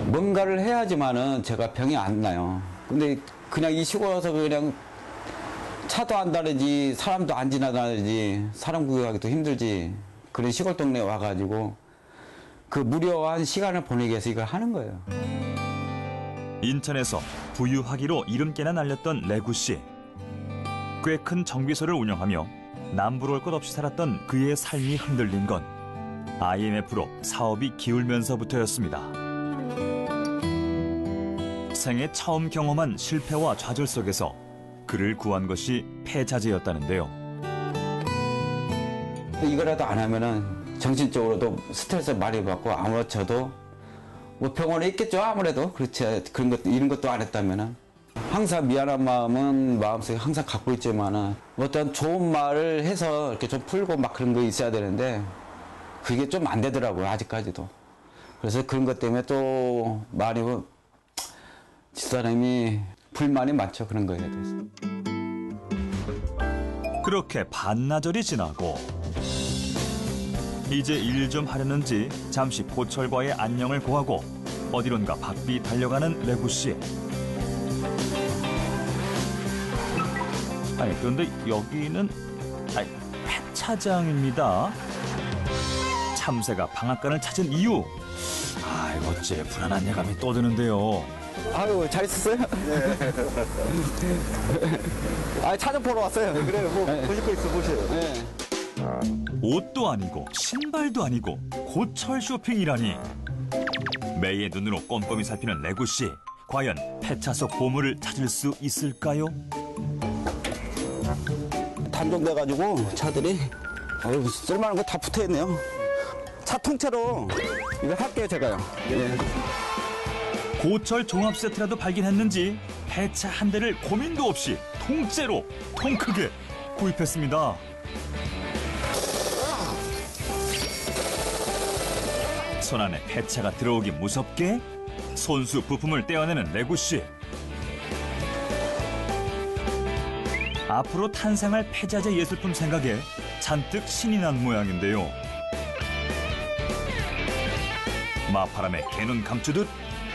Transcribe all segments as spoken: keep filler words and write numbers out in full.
뭔가를 해야지만은 제가 병이 안 나요. 근데 그냥 이 시골 와서 그냥 차도 안 다르지, 사람도 안 지나다니지, 사람 구경하기도 힘들지. 그런 시골 동네에 와가지고 그 무료한 시간을 보내기 위해서 이걸 하는 거예요. 인천에서 부유하기로 이름께나 날렸던 레구 씨. 꽤 큰 정비소를 운영하며 남부러울 것 없이 살았던 그의 삶이 흔들린 건 아이엠에프로 사업이 기울면서부터였습니다. 생애 처음 경험한 실패와 좌절 속에서 그를 구한 것이 폐자재였다는데요. 이거라도 안 하면은 정신적으로도 스트레스 많이 받고 아무렇지도 뭐 병원에 있겠죠. 아무래도 그렇지. 그런 것도 이런 것도 안 했다면은 항상 미안한 마음은 마음속에 항상 갖고 있지만은 어떤 좋은 말을 해서 이렇게 좀 풀고 막 그런 거 있어야 되는데 그게 좀 안 되더라고요. 아직까지도. 그래서 그런 것 때문에 또 많이 집사람이 불만이 많죠. 그런 거에 대해서. 그렇게 반나절이 지나고 이제 일 좀 하려는지 잠시 고철과의 안녕을 고하고 어디론가 바삐 달려가는 레구 씨. 아니 그런데 여기는 아니, 폐차장입니다. 참새가 방앗간을 찾은 이유. 아, 어째 불안한 예감이 또 드는데요. 아유, 잘 있었어요? 네. 아, 차 좀 보러 왔어요. 네, 그래요. 뭐 네. 보실 거 있어 보세요. 네. 옷도 아니고 신발도 아니고 고철 쇼핑이라니. 매의 눈으로 꼼꼼히 살피는 레구 씨. 과연 폐차 속 보물을 찾을 수 있을까요? 단종돼가지고 차들이 어휴, 쓸만한 거 다 붙어있네요. 차 통째로 이거 할게요, 제가요. 네. 고철 종합 세트라도 발견했는지 폐차 한 대를 고민도 없이 통째로 통 크게 구입했습니다. 손 안에 폐차가 들어오기 무섭게 손수 부품을 떼어내는 레구 씨. 앞으로 탄생할 폐자재 예술품 생각에 잔뜩 신이 난 모양인데요. 마파람에 개눈 감추듯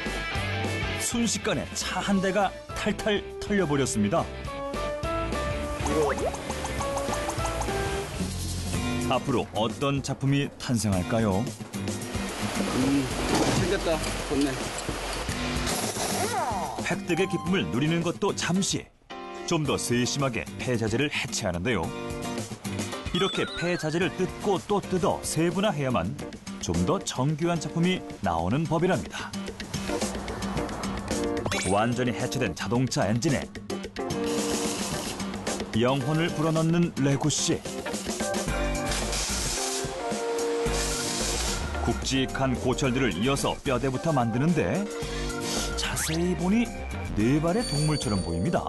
순식간에 차 한 대가 탈탈 털려버렸습니다. 앞으로 어떤 작품이 탄생할까요? 음, 생겼다. 좋네. 획득의 기쁨을 누리는 것도 잠시. 좀 더 세심하게 폐자재를 해체하는데요. 이렇게 폐자재를 뜯고 또 뜯어 세분화해야만 좀 더 정교한 작품이 나오는 법이랍니다. 완전히 해체된 자동차 엔진에 영혼을 불어넣는 레구 씨. 굵직한 고철들을 이어서 뼈대부터 만드는데 자세히 보니 네 발의 동물처럼 보입니다.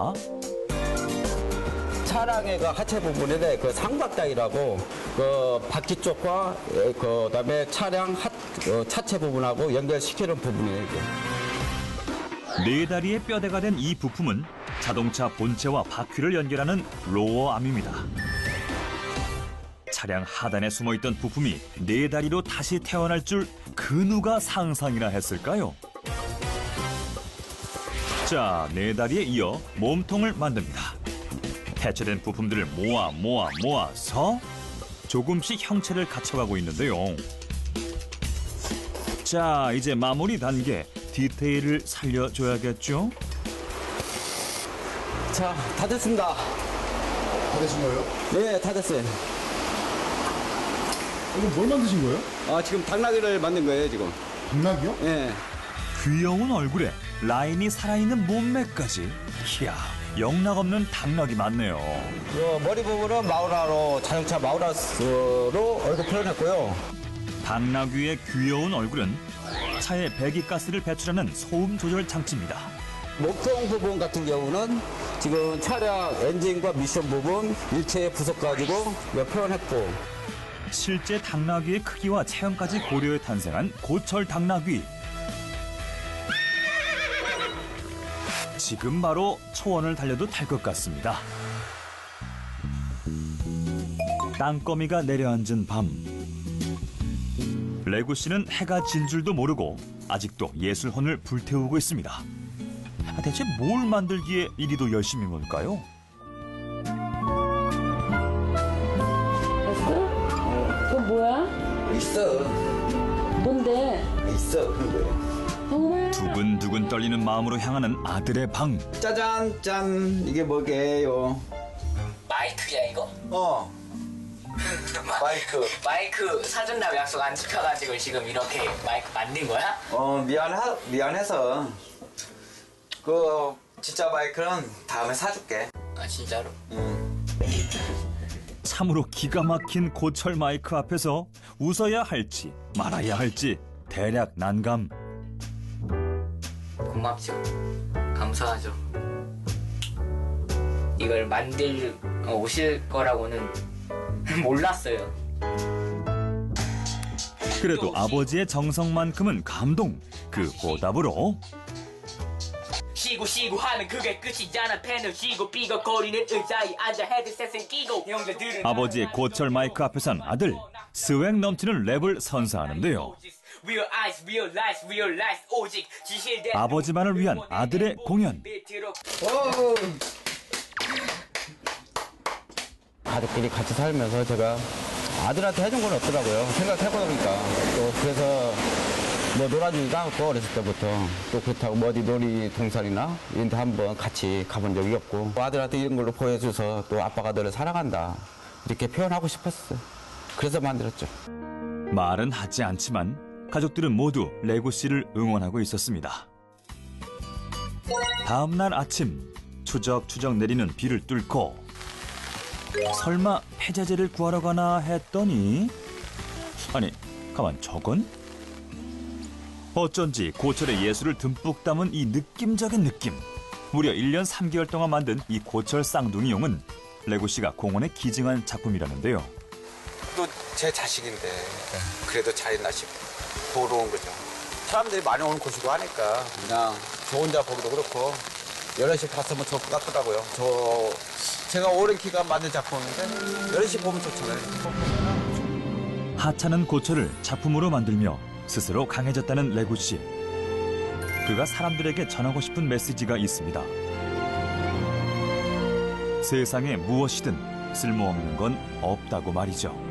차량의 그 하체 부분에 그 상박당이라고 그 바퀴 쪽과 그 다음에 차량 하, 어, 차체 부분하고 연결시키는 부분이에요. 이게. 네 다리의 뼈대가 된 이 부품은 자동차 본체와 바퀴를 연결하는 로어암입니다. 차량 하단에 숨어있던 부품이 네 다리로 다시 태어날 줄 그 누가 상상이나 했을까요? 자, 네 다리에 이어 몸통을 만듭니다. 해체된 부품들을 모아 모아 모아서 조금씩 형체를 갖춰가고 있는데요. 자, 이제 마무리 단계, 디테일을 살려줘야겠죠? 자, 다 됐습니다. 다 되신 거예요? 네, 다 됐어요. 이거 뭘 만드신 거예요? 아, 지금 당나귀를 만든 거예요, 지금. 당나귀요? 네. 귀여운 얼굴에 라인이 살아있는 몸매까지. 이야, 영락없는 당나귀 맞네요. 그 머리 부분은 마우라로, 자동차 마우라스로 얼굴 표현했고요. 당나귀의 귀여운 얼굴은 차에 배기가스를 배출하는 소음 조절 장치입니다. 목통 부분 같은 경우는 지금 차량 엔진과 미션 부분 일체의 부속 가지고 표현했고, 실제 당나귀의 크기와 체형까지 고려해 탄생한 고철 당나귀. 지금 바로 초원을 달려도 될 것 같습니다. 땅거미가 내려앉은 밤. 레구 씨는 해가 진 줄도 모르고 아직도 예술혼을 불태우고 있습니다. 아, 대체 뭘 만들기에 이리도 열심인 걸까요? 그거 뭐야? 있어. 뭔데? 있어. 그런 거예요. 정말? 두근두근 떨리는 마음으로 향하는 아들의 방. 짜잔, 짠. 이게 뭐게요? 마이크야 이거? 어. 마이크. 마이크 사준다고 약속 안 지켜가지고 지금 이렇게 마이크 만든 거야? 어, 미안하, 미안해서. 그, 진짜 마이크는 다음에 사줄게. 아 진짜로? 응. 참으로 기가 막힌 고철 마이크 앞에서 웃어야 할지 말아야 할지 대략 난감. 고맙죠. 감사하죠. 이걸 만들 어, 오실 거라고는 몰랐어요. 그래도 아버지의 정성만큼은 감동. 그 보답으로 쉬고 쉬고 하면 그게 끝이잖아. 펜을 쥐고 삐걱거리는 의자에 앉아 헤드셋을 끼고 형제들은 아버지의 고철 마이크 앞에선 아들 스웩 넘치는 랩을 선사하는데요. Real eyes, real lies, real lies. 오직 지실대 아버지만을 위한 아들의 공연. 오! 가족끼리 같이 살면서 제가 아들한테 해준 건 없더라고요. 생각해보니까. 또 그래서 뭐 놀아주지도 않고 어렸을 때부터 또 그렇다고 뭐 어디 놀이동산이나 이런 데 한번 같이 가본 적이 없고 아들한테 이런 걸로 보여줘서 또 아빠가 너를 사랑한다 이렇게 표현하고 싶었어요. 그래서 만들었죠. 말은 하지 않지만 가족들은 모두 레고 씨를 응원하고 있었습니다. 다음 날 아침 추적추적 내리는 비를 뚫고 설마 폐자재를 구하러 가나 했더니 아니 가만 저건? 어쩐지 고철의 예술을 듬뿍 담은 이 느낌적인 느낌. 무려 일 년 삼 개월 동안 만든 이 고철 쌍둥이용은 레고 씨가 공원에 기증한 작품이라는데요. 또 제 자식인데 그래도 잘했나 싶어 보러 온 거죠. 사람들이 많이 오는 곳이고 하니까 그냥 저 혼자 보기도 그렇고 여럿이 봤으면 좋을 것 같더라고요. 저 제가 오랜 기간 만든 작품인데 여럿이 보면 좋잖아요. 하찮은 고철을 작품으로 만들며 스스로 강해졌다는 레고 씨. 그가 사람들에게 전하고 싶은 메시지가 있습니다. 세상에 무엇이든 쓸모없는 건 없다고 말이죠.